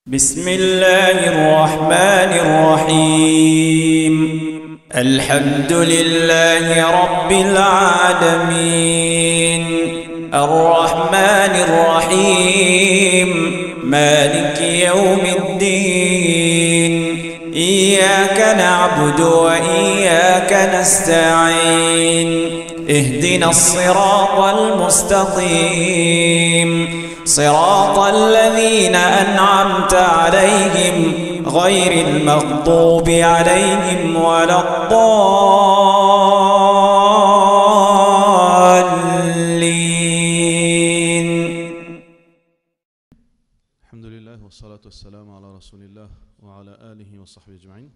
بسم الله الرحمن الرحيم الحمد لله رب العالمين الرحمن الرحيم مالك يوم الدين إياك نعبد وإياك نستعين اهدنا الصراط المستقيم صراط الذين أنعمت عليهم غير المغضوب عليهم ولا الضالين. الحمد لله والصلاة والسلام على رسول الله وعلى آله وصحبه أجمعين.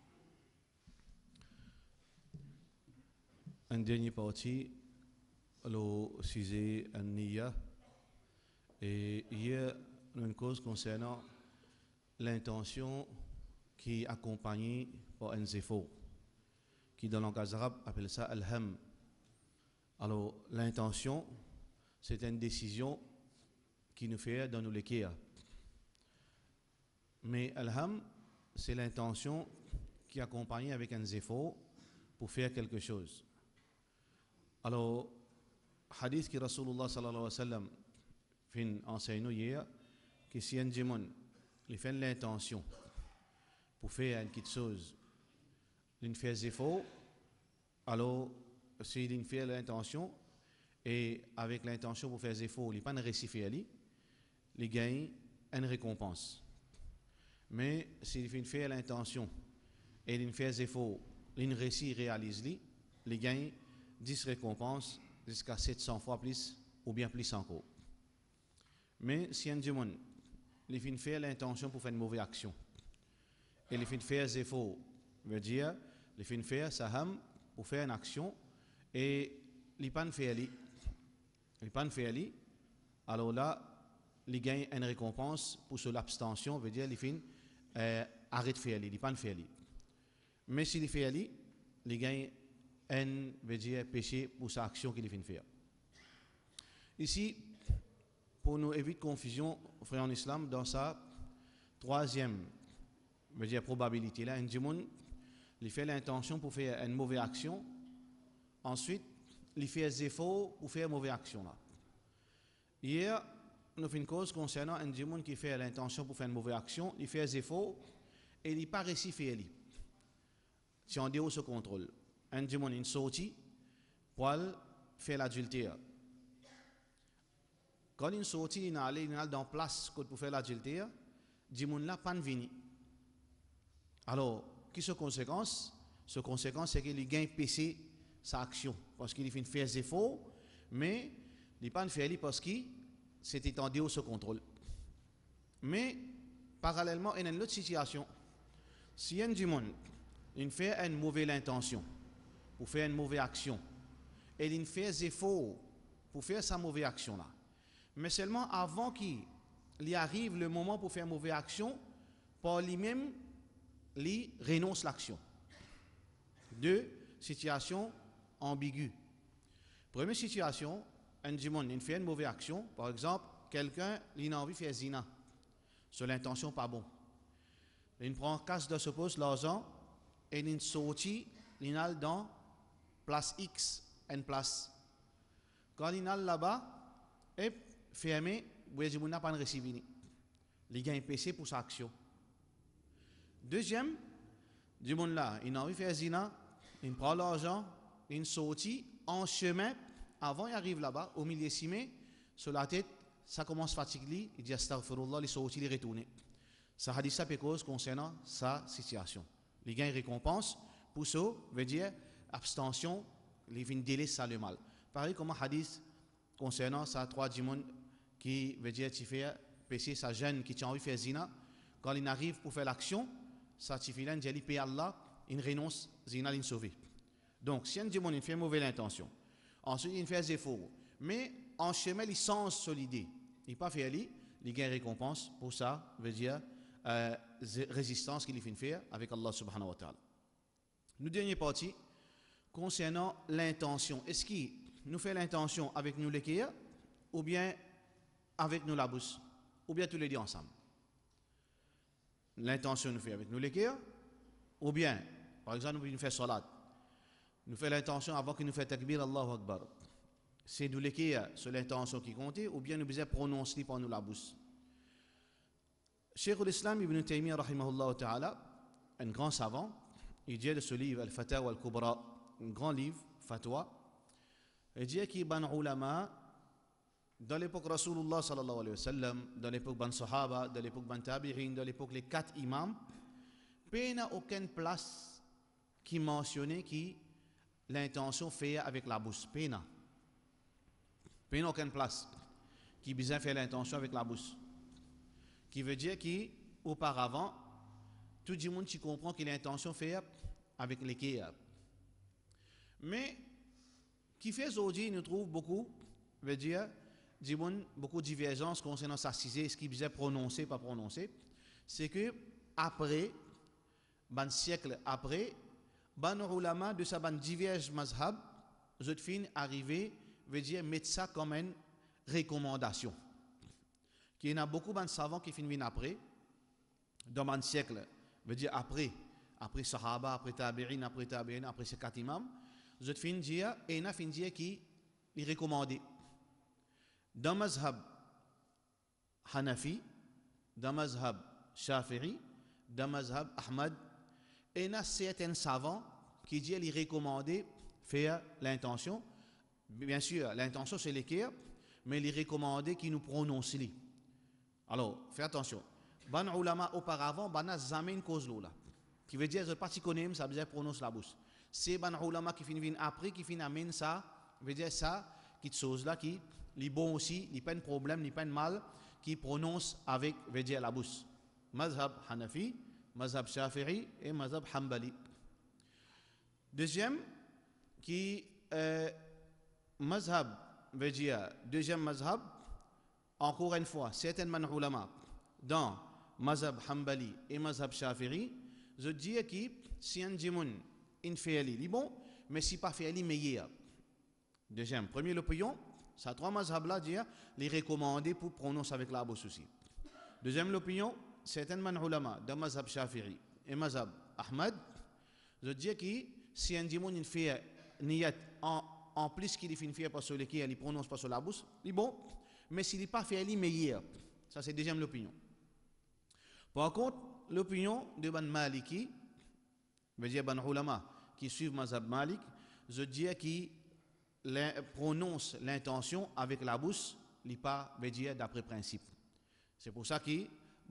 Un dernier parti, le sujet An-Niyya. Et hier, une cause concernant l'intention qui est accompagnée par un zéfo, qui dans le langage arabe appelle ça al-ham. Alors, l'intention, c'est une décision qui nous fait dans nos l'équerre. Mais al-ham, c'est l'intention qui est accompagnée avec un zéfo pour faire quelque chose. Alors, hadith qui Rasulullah sallallahu alayhi wa sallam enseigne hier que si un démon il fait l'intention pour faire une petite chose, il fait des efforts, alors s'il fait l'intention et avec l'intention pour faire des efforts, il n'a pas de récifé, il gagne une récompense. Mais s'il fait l'intention et il fait des efforts, il réalise, il gagne 10 récompenses jusqu'à 700 fois plus ou bien plus encore. Mais si un démon il fait l'intention pour faire une mauvaise action et il fait des efforts, veut dire il fait faire saham pour faire une action et il pas fait alors là il gagne une récompense pour l'abstention, veut dire il fait arrête de faire il pas fait. Mais s'il fait il gagne un veut dire péché pour sa action qu'il fait faire. Ici pour nous éviter confusion, frère en islam, dans sa troisième probabilité, là, un démon, il fait l'intention pour faire une mauvaise action, ensuite, il fait des efforts pour faire une mauvaise action. Là. Hier, nous avons fait une cause concernant un démon qui fait l'intention pour faire une mauvaise action, il fait des efforts et il n'est pas réussi à faire. Si on dit où ce contrôle, un démon est sorti pour faire l'adultère. Quand il sortit, il allait dans la place pour faire l'adultère, Dimoun là pas venu. Alors, qui est la conséquence? La conséquence, c'est qu'il gagne PC sa action. Parce qu'il fait des efforts, mais il n'a pas fait parce que c'était étendu au contrôle. Mais, parallèlement, il y a une autre situation. Si un Dimoun fait une mauvaise intention, pour faire une mauvaise action, et il fait des efforts pour faire sa mauvaise action là, mais seulement avant qu'il arrive le moment pour faire une mauvaise action, par lui-même, il renonce l'action. Deux situations ambiguës. Première situation, un démon il fait une mauvaise action, par exemple, quelqu'un il a envie de faire zina, sur l'intention pas bon. Il prend casse de ce poste l'argent et il sortit, il a dans place X, une place. Quand il a là-bas, et fermé, vous voyez, n'a pas reçu. Il gagne PC pour sa action. Deuxième, du monde là, il a envie de faire zina, il prend l'argent, il sortit en chemin, avant il arrive là-bas, au milieu de sur la tête, ça commence à fatiguer, il dit astaghfirullah, il sortit, il retourne. Ça a dit ça cause concernant sa situation. Il gagne récompense, pour ça, veut dire abstention, il vient délaisser ça le mal. Pareil comme un hadith concernant ça, trois démons qui veut dire tu fais pécher sa jeune qui t'a envie de faire zina, quand il arrive pour faire l'action, ça tu fais là, il paye Allah, il renonce, zina, il sauve. Donc, si un démon il fait une mauvaise intention, ensuite il fait des efforts, mais en chemin il sens solide, il n'a pas fait aller, il gagne récompense pour ça, veut dire résistance qu'il fait faire avec Allah subhanahu wa ta'ala. Nous dernière partie concernant l'intention. Est-ce qu'il nous fait l'intention avec nous l'équerre ou bien avec nous la bouche, ou bien tous les deux ensemble. l'intention nous fait avec nous l'équerre, ou bien, par exemple, nous faisons salat. Nous faisons l'intention avant que nous fassions takbir, Allahu Akbar. C'est nous l'équerre sur l'intention qui compte, ou bien nous devons prononcer par nous la bouche. Cheikh l'Islam Ibn Taymiyyah, rahimahullah ta'ala, un grand savant, il dit de ce livre, Al-Fatawa Al-Kubra, un grand livre, Fatwa, il dit qu'il y a des ulama, dans l'époque Rasulullah sallallahu alayhi wa sallam, dans l'époque ban Sahaba, dans l'époque ban Tabi'in, dans l'époque les 4 imams, il n'y a aucune place qui mentionnait que l'intention fait avec la bouche. Il n'y a aucune place qui besoin faire l'intention avec la bouche. Qui veut dire qu'auparavant, tout le monde comprend que l'intention fait avec les cœurs. Mais, qui fait aujourd'hui, nous trouve beaucoup, veut dire, beaucoup de divergences concernant sa cisée, ce qui besoin prononcer, pas prononcer. C'est que, après, un siècle après, ban ulama de sa ban divers mazhab, je fin arrivé, veut dire, mettre ça comme une recommandation. Qu'il y en a beaucoup de savants qui finissent après, dans un siècle, veut dire après Sahaba, après Tabi'in, après ces 4 imams, je fin dire, et il y a fin dire qui est recommandé. Dans le mazhab Hanafi, dans le mazhab Shafi'i, dans le mazhab Ahmad, et il y a certains savants qui disent qu'il est recommandé faire l'intention. Bien sûr, l'intention c'est l'équerre, mais il est recommandé qu'il nous prononce. Alors, fais attention. Ban ulama auparavant, ban jamais une cause là. Qui veut dire, je ne sais pas si connais, ça veut dire prononce la bouche. C'est ban ulama qui finit après, qui finit amène ça, veut dire ça, qui chose là, qui est bon aussi, il pas de problème, il pas de mal, qui prononce avec, veut dire la bouche. Mazhab Hanafi, mazhab Shafi'i et mazhab Hanbali. Deuxième, qui mazhab, veut dire, deuxième mazhab, encore une fois, certains ulama dans mazhab Hanbali et mazhab Shafi'i, je dis que si un djimoun in fait ali, bon, mais si pas fait ali, meilleur. Deuxième, premier l'opinion, ça 3 mazhab là dire les recommander pour prononcer avec la bouche aussi. Deuxième l'opinion, certains ulama dans mazhab Shafi'i et mazhab Ahmad, je dis que si un djimoun in fait niyat en plus qu'il finit faire par sur lequel il prononce pas sur la bouche, bon. Mais s'il n'est pas fait, il est meilleur. Ça, c'est deuxième l'opinion. Par contre, l'opinion de Ban Maliki, veut dire Ban Ulama, qui suivent Mazhab Malik, je dis qu'il prononce l'intention avec la bouche, il n'est pas, veut dire, d'après principe. C'est pour ça que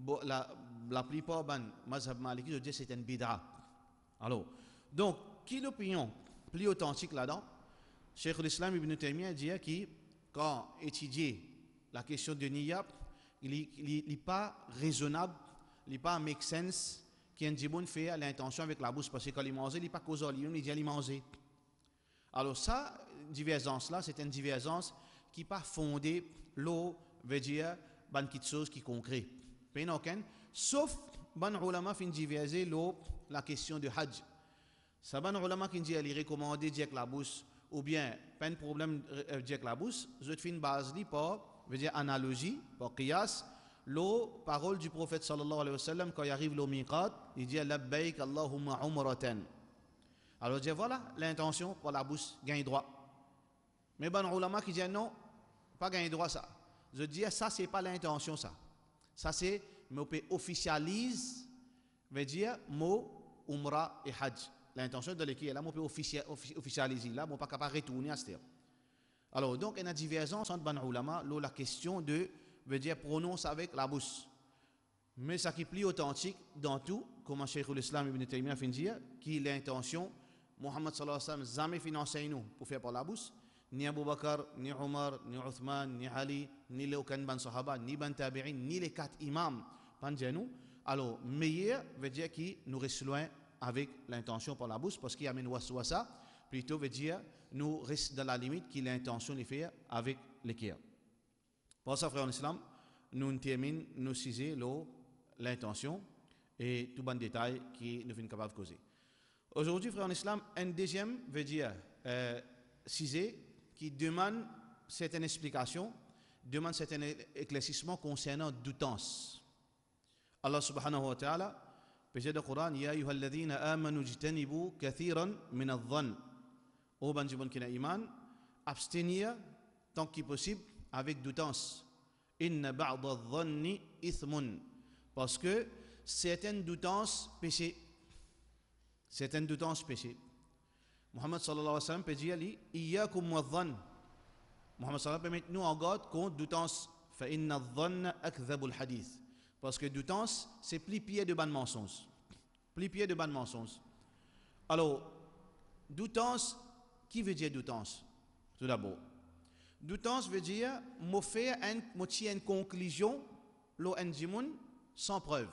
la plupart Ban Mazhab Maliki, je dis c'est une bid'a. Alors, donc, qui est l'opinion plus authentique là-dedans? Cheikh l'Islam Ibn Taymiyyah dit que quand étudier la question de Niyab, il n'est pas raisonnable, il n'est pas make sense qu'un djiboun fait à l'intention avec la bouche parce que quand il mange, il n'est pas causal, il dit qu'il mange. Alors ça, divergence là, c'est une divergence qui n'est pas fondée, l'eau veut dire, ban quelque chose qui est concret. Sauf, ban ulama fin diverger la question de Hajj. Ça, ban ulama qui dit qu'il est recommandé avec la bouche, ou bien, pas de problème avec la bouche, je te fais une base par veut dire analogie, par qiyas, l'eau, parole du prophète sallallahu alayhi wa sallam, quand il arrive au miqat, il dit labbaik Allahumma umratan. Alors, il dit voilà, l'intention pour la bouche, gagne droit. Mais ban ulama qui dit non, pas gagne droit ça. Je dis ça, c'est pas l'intention ça. Ça, c'est, mais on peut officialise, veut dire mot, umra et hajj. L'intention de l'équipe, là, on peut officialiser, là, on ne peut pas retourner à ce terme. Alors, donc, il y a une divergence entre ban ulama, la question de, veut dire, prononce avec la bouche. Mais ça qui est plus authentique dans tout, comme Cheikh l'Islam Ibn Taymiyyah fin dire, qui l'intention, Muhammad sallallahu alayhi wa sallam, jamais financé nous pour faire par la bouche, ni Abu Bakr, ni Omar, ni Uthman, ni Ali, ni les aucun ban sahaba, ni ban tabi'in, ni les 4 imams, nous. Alors, meilleur veut dire qui nous reste loin avec l'intention par la bouche, parce qu'il y a une waswasa, plutôt veut dire nous reste dans la limite qui l'intention les fait avec l'équerre. Pour ça, frère en islam, nous terminons, nous ciser l'intention et tout bon détail qui nous sommes capables de causer. Aujourd'hui, frère en islam, un deuxième veut dire ciser qui demande certaines explications, demande certains éclaircissements concernant doutance. Allah subhanahu wa ta'ala, péché de Coran, Ya ayyuhalladhina amanu jtanibu kathiran min adh-dhann. Ô banjibon qui n'a iman, abstenir tant que possible avec doutance. Inna ba'da adh-dhanni ithmun. Parce que certaines doutances péché. Certaines doutances péché. Muhammad sallallahu alayhi wa sallam peut dire, Iyyakum wa dhann. Muhammad sallallahu alayhi wa sallam peut mettre nous en garde contre doutance. Fa inna adh-dhanna akdhabul hadith. Parce que doutance, c'est pli pied de ban mensonge. Pli pied de ban mensonge. Alors, doutance, qui veut dire doutance? Tout d'abord. Doutance veut dire, moi faire une conclusion, lo en sans preuve.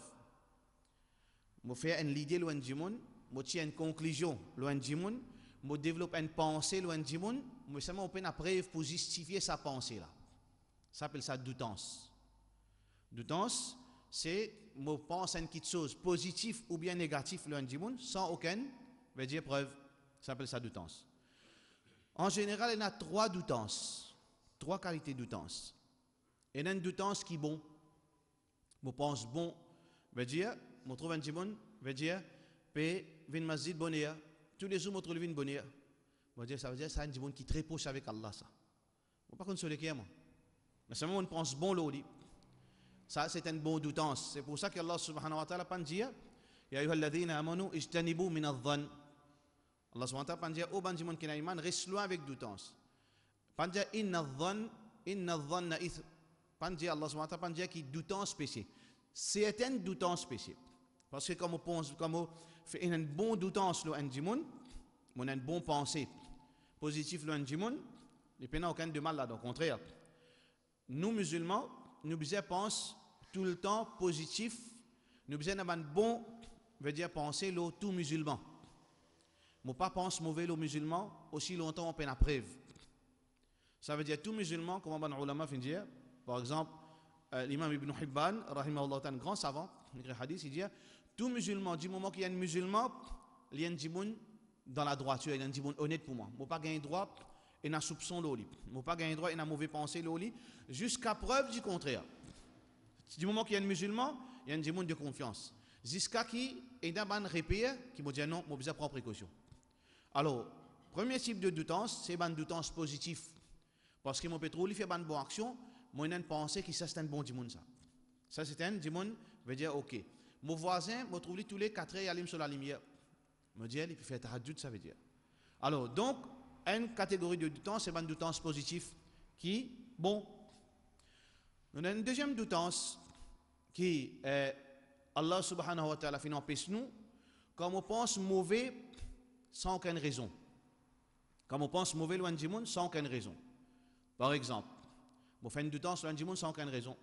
Moi faire une idée, lo en moi tiens une conclusion, lo en moi développe une pensée, lo en moi seulement on une preuve pour justifier sa pensée là. Ça s'appelle ça doutance. Doutance, c'est moi pense à une petite chose positive ou bien négative le monde sans aucune veut dire preuve. Ça s'appelle ça doutance. En général, il y a trois doutances, trois qualités de doutance. Il y a une doutance qui est bon. Moi pense bon veut dire, moi trouve un monde veut dire pe vin masjid bonheur. Tous les jours moi trouve une bonheur. Veut dire ça veut dire c'est un monde qui est très proche avec Allah ça. Moi pas contre sur le moi. Mais seulement on pense bon l'oli. Ça, c'est une bonne doutance. C'est pour ça qu'Allah subhanahu wa ta'ala dit Ya ayyuhalladhina amanu ijtanibu min adh-dhann. Allah subhanahu wa ta'ala dit Ô banjimon qui n'a iman, reste loin avec doutance. Pas dire inna adh-dhanna ith. Pas dire Allah subhanahu wa ta'ala dit qui doutance péché. C'est une doutance péché. Parce que comme on pense, comme on fait une bonne doutance le anjimon, on a une bonne pensée positive le anjimon, il n'y a aucun de mal là, au contraire. Nous musulmans, nous pensons tout le temps positif. Nous avons un bon, veut dire penser le tout musulman. Moi pas pense mauvais le musulman aussi longtemps on peut la preuve. Ça veut dire tout musulman, comme on ulama fin dire. Par exemple, l'imam Ibn Hibban, rahimahullah, un grand savant, il écrit hadith, il dit tout musulman, du moment qu'il y a un musulman, il y a un djimoun dans la droiture, il y a un djimoun honnête pour moi. Moi pas gagner droit. Et n'a soupçon l'oli. Moi pas gagner droit et n'a mauvais pensée l'oli jusqu'à preuve du contraire. Du moment qu'il y a un musulman, il y a un djimoun de confiance. Jusqu'à qui est d'un ban répété qui me dit non, moi besoin prendre précaution. Alors, premier type de doutance, c'est ban doutance positif. Parce que mon pétrole fait ban bonne action, moi j'ai une pensée qui ça c'est un bon djimoun ça. Ça c'est un djimoun veut dire OK. Mon voisin me trouve tous les 4 heures il allume sur la lumière. Me dit il peut faire tahajjud ça veut dire. Alors donc une catégorie de doutance, c'est une doutance positive qui, bon. On a une deuxième doutance qui est Allah subhanahu wa ta'ala fait empêche nous quand on pense mauvais sans aucune raison. Quand on pense mauvais loin du monde sans aucune raison. Par exemple, on fait une doutance loin du monde sans aucune raison.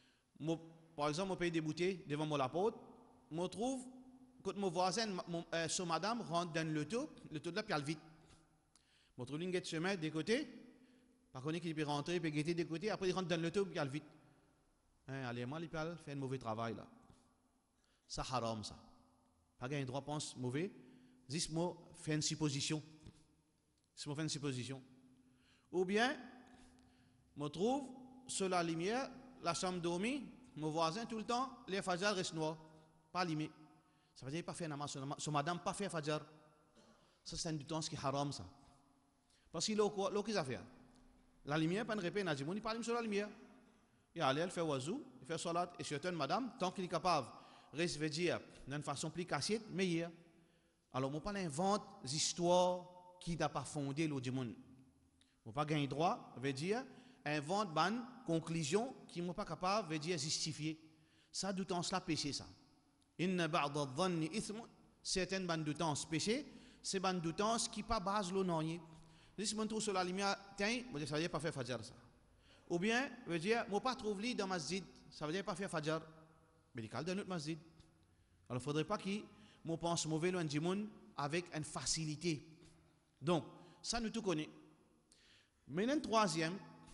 Par exemple, on paye des bouteilles devant mon apôtre, je trouve quand mon voisin, son madame rentre dans le taux de la piale vite. Je trouve une chemin des côtés, par contre, il peut rentrer, il peut guetter des côtés, après il rentre dans le taux, il vite. Allez, moi, il peut faire un mauvais travail là. Ça haram ça. Pas un droit pense mauvais. Juste moi, faire une supposition. Si moi fais une supposition. Ou bien, je trouve sur la lumière, la chambre dormie, mon voisin tout le temps, les fajr restent noirs, pas limé. Ça veut dire pas faire namaz, son madame pas faire fajr. Ça c'est une doutance qui est haram ça. Parce qu'il a qu'est-ce à faire. La lumière, pas de répéter, il ne parle pas sur la lumière. Il allait, il fait wazou, il fait salat, et surtout madame, tant qu'il est capable, reste veut dire d'une façon plus cassette, meilleure. Alors, moi, pas invente des histoires qui n'a pas fondé l'eau du monde. Moi, pas gagner droit, veut dire invente une conclusion qui n'est pas capable, veut dire justifier. Ça, doutance là, péché ça. Inna ba'da dhanni ithmun, certaines bandes doutance péché, c'est bandes doutance qui pas base l'eau non. Si je trouve sur la lumière, tiens, ça veut dire pas faire fajr ça. Ou bien, veut dire, moi pas trouve lit dans masjid, ça veut dire pas faire fajr. Médical dans notre masjid. Alors, il ne faudrait pas qu'il me pense mauvais loin du monde avec une facilité. Donc, ça nous tout connaît. Mais un troisième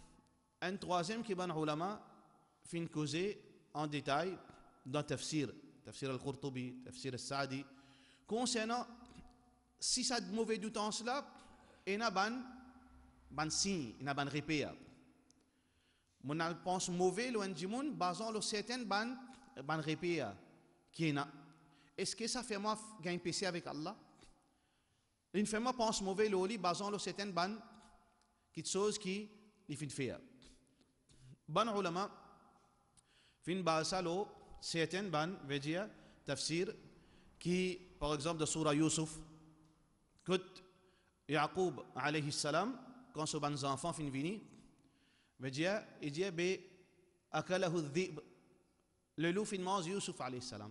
qui est ban ulama, fin causer en détail dans Tafsir al-Qurtubi, Tafsir al-Sa'di, concernant si ça de mauvais doutance là, il y a ban signe, il y a ban repère. Mon pense mauvais loin du monde, basant sur certaines ban ban répé qui est est-ce que ça fait moi gagner péché avec Allah? Une fait moi pense mauvais loli basant le certaines ban quelque chose qui il fait faire. Ban ulama fin basa lo certaines ban veut dire tafsir qui par exemple de surah Yusuf que Yaqub alayhi salam quand ce ban enfant fin vini veut dire il dit be akalahu dhib le loup fin mange Yusuf alayhi salam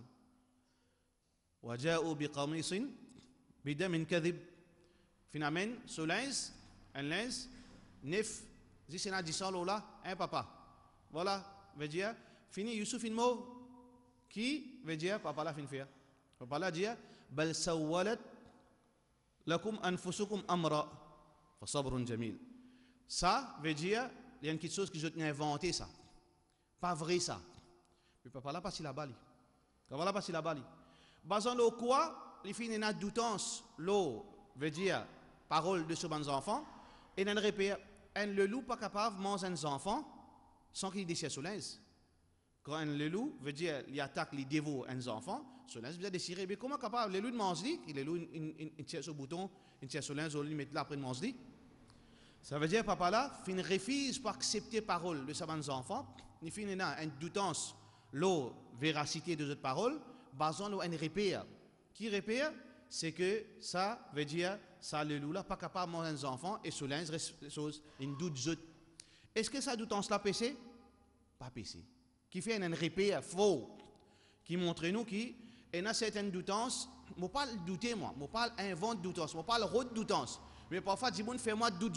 وجاءوا بقميص بدم كذب finalement ce linge un linge neuf dit c'est dit ça là un papa voilà veut dire fini Yusuf une mot qui veut dire papa là fin faire papa là dit bal sawalat lakum anfusukum amra fa sabrun jamil ça veut dire il y a quelque chose que je t'ai inventé ça pas vrai ça mais papa là pas si la bali papa là pas si la bali basant le quoi les filles n'a doutance l'eau veut dire parole de ce bon enfant et n'en répète un le loup pas capable de manger un enfant sans qu'il déchire sur l'inz quand un le loup veut dire il attaque il dévore un enfant sur l'inz veut déchirer mais comment capable le loup de manger il le loup il tire sur bouton il tire sur l'inz il met là après de manger ça veut dire papa là fin refuse pour accepter parole de ce bon enfant il fin n'a un doutance l'eau véracité de cette parole basant le un répère qui répère c'est que ça veut dire ça le loup là pas capable de manger un enfant et sous l'un chose une doute est-ce que ça doutance là péché pas péché qui fait un répère faux qui montre nous qui et a certaines doutances moi pas douter moi pas invente doutance moi pas le route doutance mais parfois dit moun fait moi doute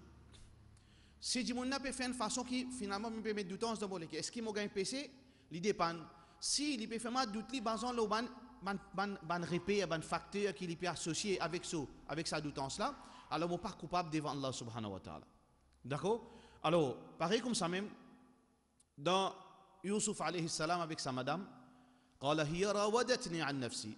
si dit moun n'a pas fait une façon qui finalement me permet doutance dans mon est-ce qu'il m'a gagné péché il dépend si il peut faire moi doute li basant le ban répé ban facteur qui est associé avec sa doutance là alors on pas coupable devant Allah subhanahu wa ta'ala d'accord alors pareil comme ça même dans Yusuf alayhi salam avec sa madame قال هي راودتني عن نفسي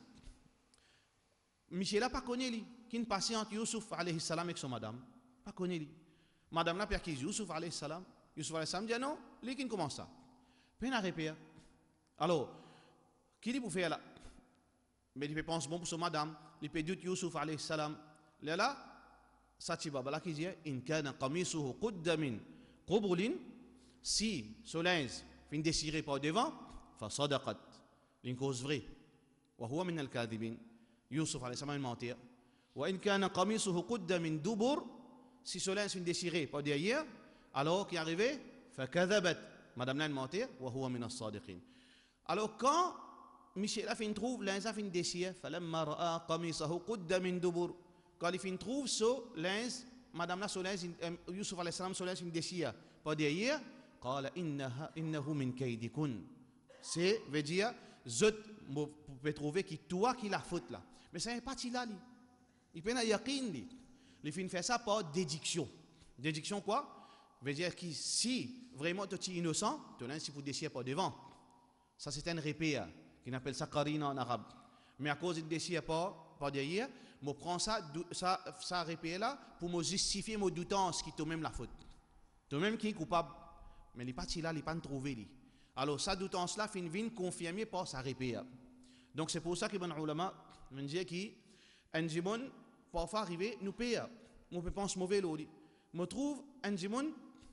Michel a pas connu lui qui patiente Yusuf alayhi salam avec son madame pas connu lui madame là qui Yusuf alayhi salam dit non lui qui commence ça peine à répéter alors qui dit pour faire là mais il peut penser bon pour son madame il peut dire Yusuf alayhi salam là ça tu vas là qui dit in kana qamisuhu qudda min qubulin si son linge fin désiré par devant fa sadaqat une cause vraie wa huwa min al-kadhibin Yusuf alayhi salam mentir wa in kana qamisuhu qudda min dubur si son linge fin désiré par derrière alors qui arrivé fa kadhabat madame là mentir wa huwa min as-sadiqin alors quand Michel a fait trouve l'inza fin désir falamma ra'a qamisahu qudda min dubur quand il fin trouve ce linge madame la solinge Yusuf alayhi salam solinge fin désir pas derrière qala innahu min kaydikun c'est veut dire je peux trouver qui toi qui la faute là mais ça n'est pas là li il peut na yaqin li il fin fait ça par déduction quoi veut dire que si vraiment tu es innocent tu n'as si pour désir pas devant ça c'est un répé qui appelle ça qarina en arabe mais à cause de désir pas derrière je prends ça répé là pour me justifier mon doutance qui toi-même la faute toi-même qui est coupable mais il n'est pas là il n'est pas trouvé lui alors sa doutance là vient confirmer par sa répé donc c'est pour ça que les ulama me disent que un jimon parfois arriver nous paye on peut penser mauvais lodi me trouve un jimon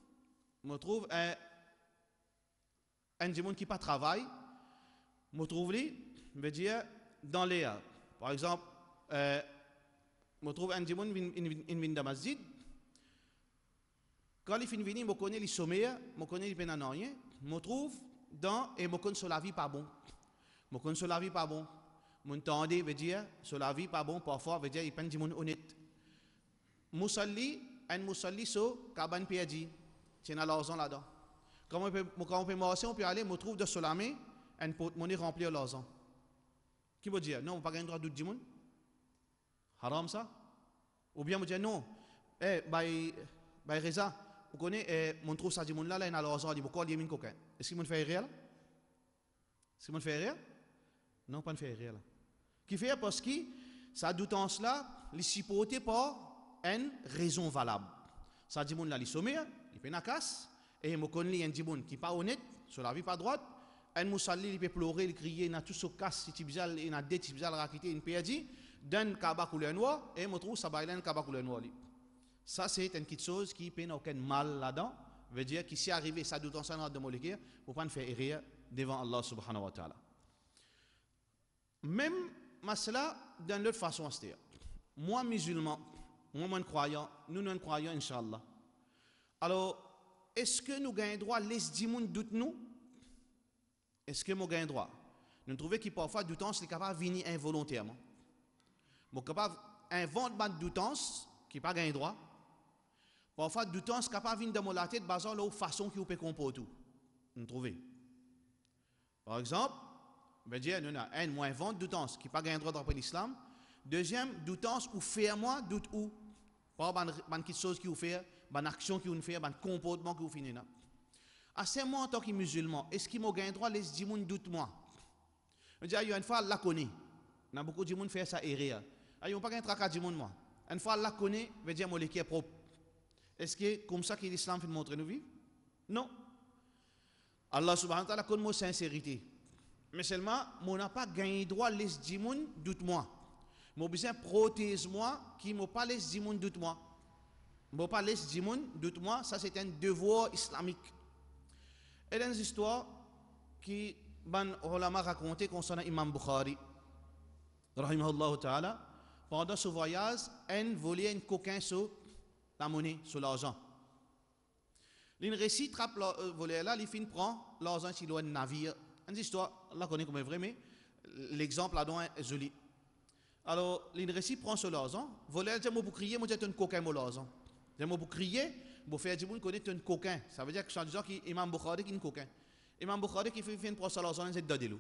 un jimon qui pas travail me trouve lui veut dire dans les par exemple me trouve un jimon in dans masjid quand il finit venir me connaît les sommeils me connaît les peines rien me trouve dans et me connaît sur la vie pas bon me connaît sur la vie pas bon mon tendé veut dire sur la vie pas bon parfois veut dire il peine jimon honnête musalli un musalli so kaban perdi tiens à l'argent là-dedans quand on peut marcher on peut aller me trouve de sur la main un porte-monnaie rempli l'argent qui veut dire non on pas gagner droit d'autre jimon haram ça ou bien me dire non by Reza vous connaissez mon trouve ça jimon là il a l'argent il pourquoi il y a coquin est-ce qu'il me fait rire là est-ce qu'il me fait rire non pas me fait rire là qui fait parce que sa doutance là les supporté par une raison valable ça jimon là il sommeil il peine à casse et me connaît un jimon qui pas honnête sur la vie pas droite un musalli il peut pleurer, il crier, il a tout ce casse, il a des tibizal rakité, il peut dire d'un kaba couleur noir et me trouve ça baille un kaba couleur noir. Ça c'est une petite chose qui n'a aucun mal là-dedans, veut dire qu'ici arrivé ça doute en ça de molécule pour pas faire erreur devant Allah subhanahu wa ta'ala. Même masala d'une autre façon, c'est-à-dire moi musulman, moi croyant, nous non croyants inchallah. Alors est-ce que nous gagnons droit laisse dire moun doute nous? Est-ce que nous gagnons droit? Nous trouvons que parfois doutance est capable de venir involontairement. Nous sommes capables d'inventer une doutance qui n'est pas gagné droit. Parfois doutance est capable de venir dans la tête basant la façon qui peut comporter tout. Nous trouvons. Par exemple, on va dire nous avons moi invente doutance qui n'est pas gagné droit d'après l'islam. Deuxième doutance ou faire moi doute ou pas quelque chose qui vous fait, une action qui vous fait, un comportement qui vous fait. À ce moment en tant que musulman, est-ce qu'il m'a gagné droit les dire moun doute moi? On dit il y a une fois Allah connaît. On a beaucoup de gens qui fait ça erreur. Il n'y a pas gagné tracas de monde moi. Une fois Allah connaît, veut dire mon qui est propre. Est-ce que comme ça que l'islam fait montrer nous vivre? Non. Allah subhanahu wa ta'ala connaît mon sincérité. Mais seulement on n'a pas gagné droit les dire moun doute moi. Mon besoin protège moi qui m'a pas les dire moun doute moi. Mon pas les dire moun doute moi, ça c'est un devoir islamique. Et dans une histoire qui ban ulama raconté concernant Imam Bukhari rahimahullah ta'ala, pendant ce voyage, un volait un coquin sur la monnaie, sur l'argent. Il récit trappe le volet là, il finit prend l'argent sur un navire. Une histoire, Allah connaît comme est vrai, mais l'exemple là-dedans est joli. Alors, il récit prend sur l'argent, volet dit moi pour crier, moi j'ai un coquin mon l'argent. J'ai moi pour crier, pour faire du monde connaît un coquin. Ça veut dire que je dis que Imam Bukhari qui est un coquin. Imam Bukhari qui fait une procès à l'argent, c'est d'adélo.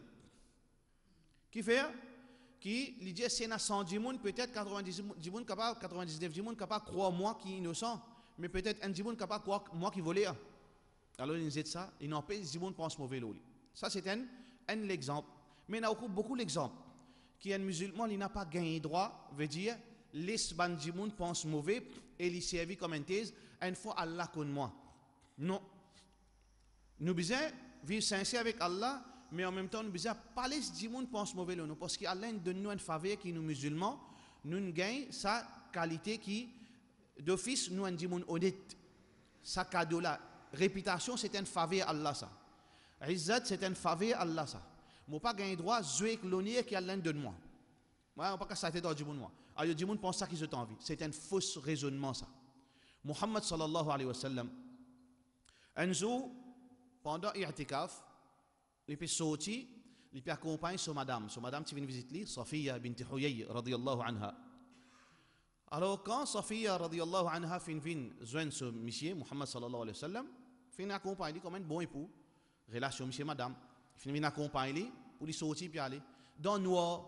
Qui fait? Qui lui dit c'est na 110 moun, peut-être 90 moun capable, 99 moun capable croire moi qui est innocent, mais peut-être un 10 moun capable croire moi qui volé. Alors il dit ça, il n'empêche 10 moun pense mauvais l'eau. Ça c'est un exemple. Mais il y a beaucoup d'exemples. Qui est un musulman, il n'a pas gagné droit, veut dire les bandits moun pense mauvais et il servi comme un thèse, une fois Allah connaît moi. Non. Nous besoin vivre sincère avec Allah, mais en même temps nous besoin pas les dix moun pense mauvais nous parce qu'Allah donne nous une faveur qui nous musulmans, nous gagnons sa qualité qui d'office nous un dix moun honnête. Sa cadeau là, réputation c'est une faveur Allah ça. Izzat c'est une faveur Allah ça. Moi pas gagner droit jouer avec l'honneur qui Allah donne moi. Moi on pas qu'à s'arrêter dans dix moun moi. Alors dix moun pense ça qu'ils ont envie. C'est un faux raisonnement ça. Muhammad sallallahu alayhi wa sallam un jour pendant i'tikaf, il peut sortir, il peut accompagner son madame qui vient visiter, Safiya bint Huyay radiyallahu anha. Alors quand Safiya radiyallahu anha vient joindre ce monsieur, Muhammad sallallahu alayhi wa sallam, il vient accompagner comme un bon époux, relation monsieur madame, il vient accompagner pour lui sortir puis aller. Dans le noir,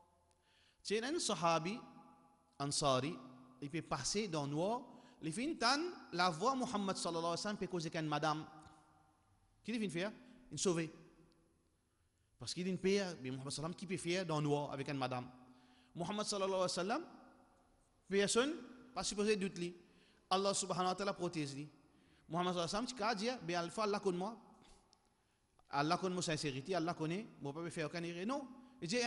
c'est un sahabi, ansari, il peut passer dans le noir, il vient entendre la voix Muhammad sallallahu alayhi wa sallam peut causer qu'une madame. Qu'est-ce qu'il vient faire? Il sauver. Parce qu'il est une père, mais Muhammad sallam qui peut faire dans le noir avec une madame. Muhammad sallallahu alayhi wa sallam, personne, pas supposé doute lui. Allah subhanahu wa ta'ala protège lui. Muhammad sallallahu alayhi wa sallam, tu as dit, bien alpha, Allah connaît moi. Allah connaît ma sincérité, Allah connaît, moi pas faire aucun erreur. Non. Il dit,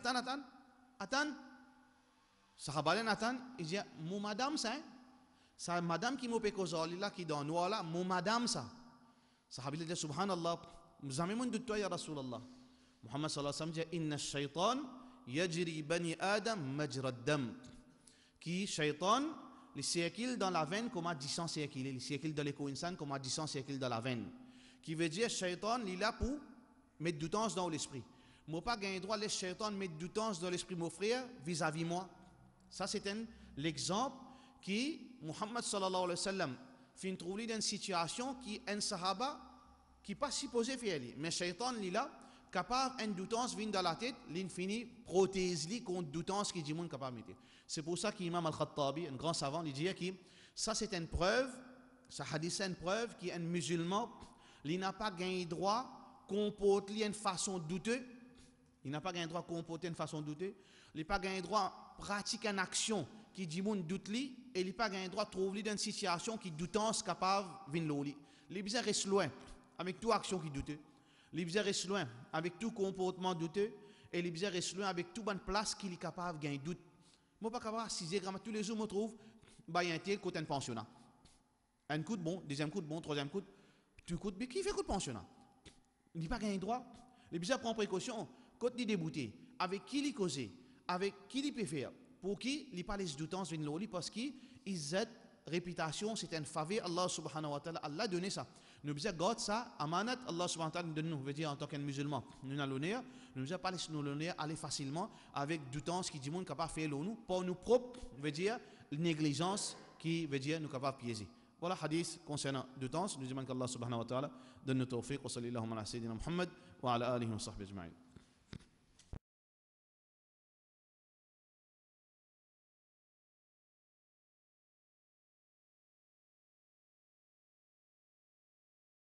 attends. Sahabalen attend, il dit, mon madame ça, sa madame qui m'a fait cause là, qui est dans le noir là, mon madame ça. Sahabi dit subhanallah, jamais mon doute toi ya Rasulallah. Muhammad sallallahu alayhi wa sallam dit inna shaytan yajri bani adam majra dam. Qui shaytan les circule dans la veine comme à 10 circuler, les circule dans les co-insan comme à 10 circule dans la veine. Qui veut dire shaytan il est là pour mettre doutance dans l'esprit. Moi pas gagner droit les shaytan mettre doutance dans l'esprit mon frère vis-à-vis moi. Ça c'est l'exemple qui Muhammad sallallahu alayhi wa sallam fin trouver dans une situation qui un sahaba qui pas supposé faire lui mais shaitan li là capable une doutance vient dans la tête l'infini protège lui contre doutance qui dit monde capable mettre. C'est pour ça qu'Imam Al-Khattabi un grand savant il dit que ça c'est une preuve, ça hadith c'est une preuve qu'un musulman il n'a pas gagné droit comporter une façon douteuse, il n'a pas gagné droit comporter une façon douteuse, il n'a pas gagné droit pratiquer une action qui dit moun doute li et il pas gain droit trouver dans une situation qui doutance capable vinn loli. Les bizarre reste loin avec toute action qui doute. Les bizarres restent loin avec tout comportement douteux et les bizarres restent loin avec toute bonne place qu'il est capable de gagner doute. Moi pas capable 6 grammes tous les jours me trouve bah un tel côté un pensionnat. Un coup de bon, deuxième coup de bon, troisième coup, tout coup de mais qui fait coup de pensionnat? Il dit pas gagner droit. Les bizarres prend précaution quand il débouté avec qui il causer, avec qui il peut faire, pour qui il pas les doutants venir l'oli parce qu'il cette réputation c'est une faveur Allah subhanahu wa ta'ala Allah donné ça. Nous besoin garder ça amanat Allah subhanahu wa ta'ala donne nous veut dire en tant que musulman nous avons l'honneur nous besoin pas laisser nous l'honneur aller facilement avec doutance qui dit monde capable faire nous pour nous propre veut dire négligence qui veut dire nous capable piéger. Voilà hadith concernant doutance nous demandons qu'Allah subhanahu wa ta'ala donne nous tawfiq wa sallallahu ala sayyidina Muhammad wa ala alihi wa sahbihi ajma'in.